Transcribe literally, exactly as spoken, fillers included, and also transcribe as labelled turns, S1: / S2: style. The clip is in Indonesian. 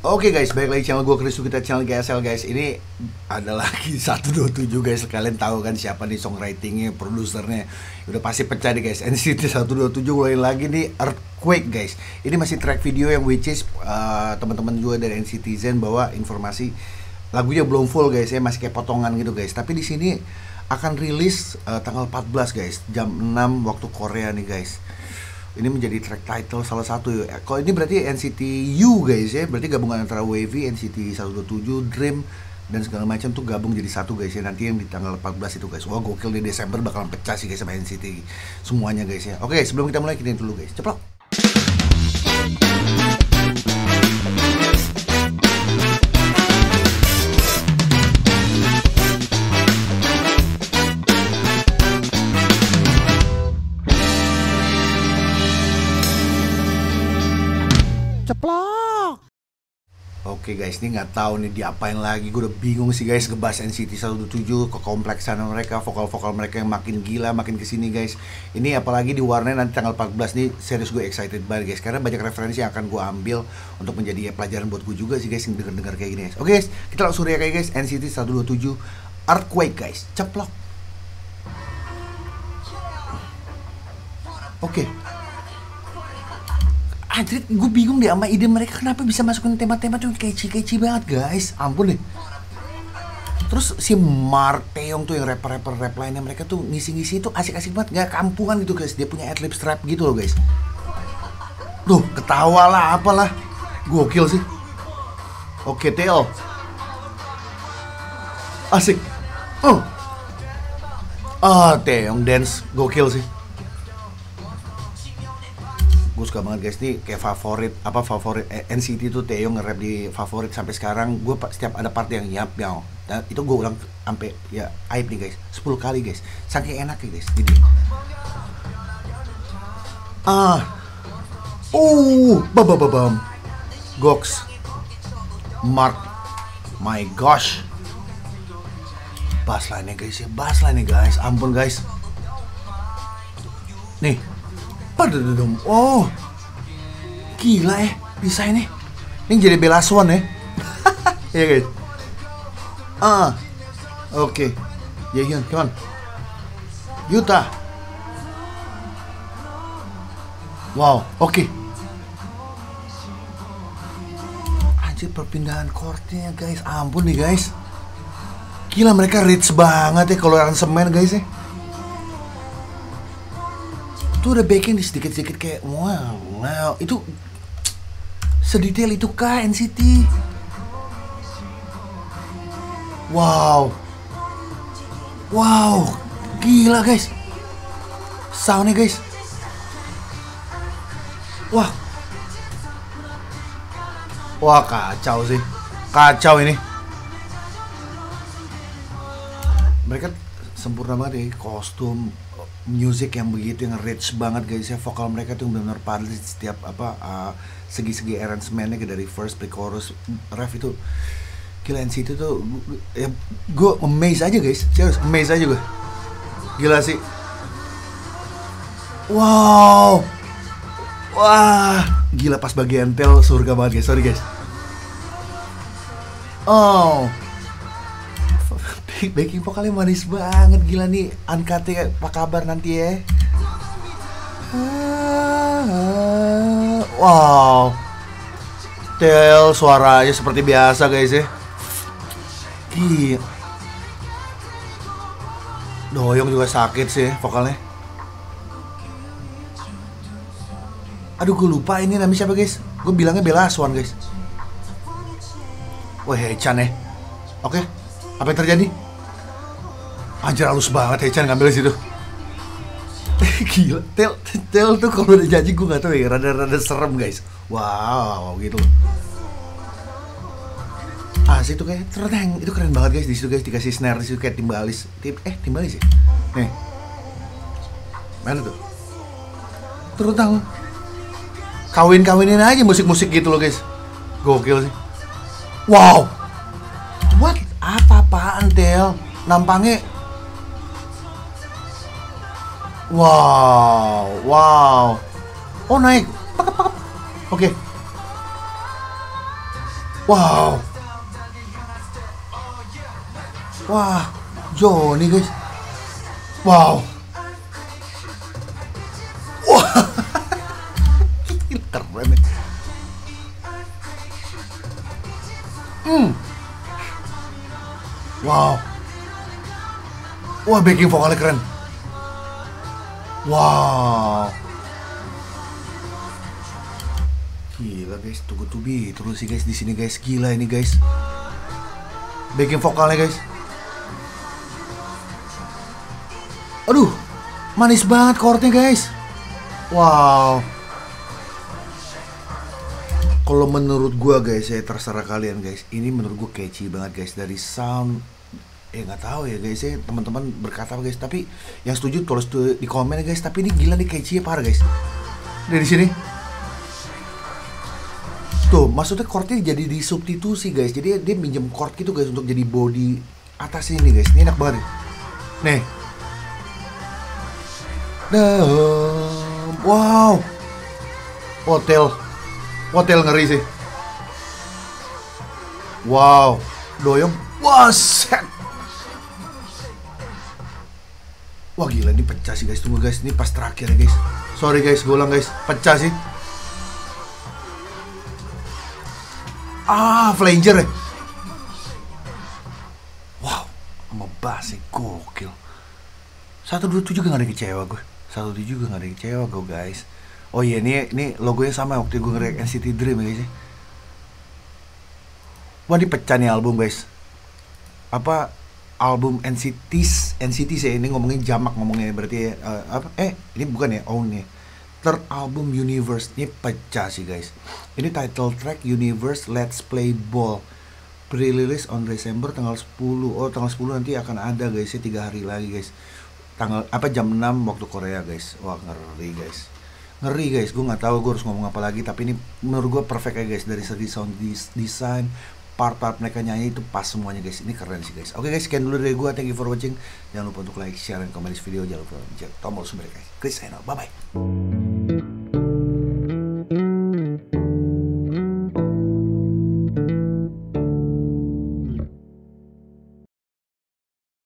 S1: Oke guys, balik lagi channel gue Chris, kita channel G S L guys. Ini ada lagi seratus dua puluh tujuh guys. Kalian tahu kan siapa nih songwritingnya, produsernya. Udah pasti pecah nih guys. N C T seratus dua puluh tujuh mulai lagi nih Earthquake guys. Ini masih track video yang which is uh, teman-teman juga dari N C T Zen bawa informasi lagunya belum full guys ya, masih kayak potongan gitu guys. Tapi di sini akan rilis uh, tanggal empat belas guys, jam enam waktu Korea nih guys. Ini menjadi track title salah satu ya. Kalau ini berarti N C T U guys ya, berarti gabungan antara Wavy, N C T seratus dua puluh tujuh, Dream dan segala macam tuh gabung jadi satu guys ya. Nanti yang di tanggal empat belas itu guys. Wah gokil, di Desember bakalan pecah sih guys sama N C T semuanya guys ya. Oke, sebelum kita mulai kita dulu guys. Ceplok. Ceplok. Oke guys, ini nggak tahu nih diapain lagi. Gue udah bingung sih guys ngebahas N C T seratus dua puluh tujuh, kekompleksan mereka, vokal-vokal mereka yang makin gila, makin kesini guys. Ini apalagi diwarnai nanti tanggal empat belas nih, serius gue excited banget guys. Karena banyak referensi yang akan gue ambil untuk menjadi ya, pelajaran buat gue juga sih guys yang denger-denger kayak gini guys. Oke guys, kita langsung react kayak guys. N C T seratus dua puluh tujuh Earthquake guys. Ceplok. Oke. Anjir, gue bingung deh sama ide mereka kenapa bisa masukin tema-tema tuh kece-kece banget guys. Ampun deh. Terus si Mark Taeyong tuh yang rapper-rapper rap lainnya mereka tuh ngisi-ngisi itu asik-asik banget, nggak kampungan gitu guys. Dia punya adlib strap gitu loh guys. Tuh ketawa lah apalah, gokil sih. Oke Taeyong, asik. Oh, ah Taeyong dance gokil sih. Gue suka banget guys, nih kayak favorit apa favorit eh, N C T tuh Taeyong nge-rap di favorit sampai sekarang. Gue setiap ada part yang yap yao, dan itu gue ulang sampai ya aib nih guys, sepuluh kali guys, saking enak ya guys. Jadi ah uh babababam Gox Mark, my gosh, bass line-nya guys ya, bass line-nya guys, ampun guys. Nih oh, gila eh, bisa ini. Ini jadi Bella Swan ya. Iya guys. Ah, oke. Okay. Jaehyun, come on. Yuta. Wow, oke. Okay. Anjir perpindahan chordnya guys, ampun nih guys. Gila mereka rich banget ya kalau aransemen guys ya. Tuh udah backing di sedikit-sedikit kayak wow, wow, itu sedetail itu kah N C T? Wow, wow, gila guys, soundnya guys, wah, wah kacau sih, kacau ini. Mereka sempurna banget ya, kostum, music yang begitu yang rich banget guys ya. Vokal mereka tuh benar-benar padat setiap apa uh, segi-segi arrangementnya dari first, pre-chorus, ref itu gila. N C T tuh ya, gue amazed aja guys, serius amazed aja gue, gila sih. Wow, wah gila pas bagian tel surga banget guys, sorry guys. Oh, backing vokalnya manis banget, gila nih. Unkatnya apa kabar nanti ya? Wow, Tel suaranya seperti biasa guys ya. Gila. Doyong juga sakit sih vokalnya. Aduh gue lupa ini namanya siapa guys. Gue bilangnya Bella Swan guys. Wah Haechan ya. Oke, apa yang terjadi? Anjir halus banget Haechan ngambil di situ. Gila, Tel, Tel tuh kalau udah janji gue gak tau ya, rada-rada serem guys. Wow, gitu. Asik tuh kayak ternyata itu keren banget guys di situ guys, dikasih snare di situ kayak timbalis. Tim, eh timbalis ya? Nih. Mana tuh? Terutang kawin-kawinin aja musik-musik gitu loh guys. Gokil sih. Wow. What? Apa-apaan Tel? Nampangnya wow, wow. Oh naik. Pakap, pakap. Oke. Wow. Wah, Johnny guys. Wow. Wah. Keren nih. Hmm. Wow. Wah, backing vokalnya keren. Wow. Gila guys, tunggu tubi terus sih guys di sini guys, gila ini guys. Backing vokalnya guys. Aduh, manis banget chordnya guys. Wow. Kalau menurut gua guys, ya terserah kalian guys. Ini menurut gua catchy banget guys, dari sound. Eh nggak tahu ya guys ya, teman-teman berkata guys. Tapi yang setuju tulis tuh di komen guys. Tapi ini gila nih catchy ya parah guys. Dari sini. Tuh, maksudnya chordnya jadi disubstitusi guys. Jadi dia minjem chord gitu guys untuk jadi body atas ini guys. Ini enak banget. Nih. Nah, wow. Hotel. Hotel ngeri sih. Wow. Doyong. Wah, set. Wah gila, ini pecah sih guys. Tunggu guys, ini pas terakhir ya guys. Sorry guys, gue ulang guys. Pecah sih. Ah, flanger ya. Wow, sama bass gokil. satu dua tujuh juga gak ada yang kecewa gue. satu tujuh juga gak ada yang kecewa gue guys. Oh iya, ini, ini logonya sama waktu gue nge-react N C T Dream ya guys ya. Wah, ini pecah nih album guys. Apa, album N C Ts, N C Ts ya, ini ngomongin jamak ngomongnya berarti ya. Uh, apa, eh, ini bukan ya, oh nih. Third album Universe, ini pecah sih guys. Ini title track Universe Let's Play Ball, pre-release on December tanggal sepuluh. Oh tanggal sepuluh nanti akan ada guys ya, tiga hari lagi guys. Tanggal apa jam enam waktu Korea guys. Wah ngeri guys, ngeri guys. Gue nggak tahu gue harus ngomong apa lagi. Tapi ini menurut gue perfect ya guys. Dari segi sound design, part-part mereka nyanyi itu pas semuanya guys. Ini keren sih guys. Oke guys, sekian dulu dari gue. Thank you for watching. Jangan lupa untuk like, share, dan komen di video. Jangan lupa pencet tombol sumber guys. Chris, bye bye.